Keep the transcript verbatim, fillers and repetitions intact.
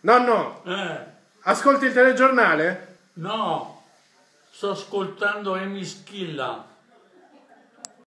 Nonno, Eh, ascolti il telegiornale? no, sto ascoltando Emi Schilla.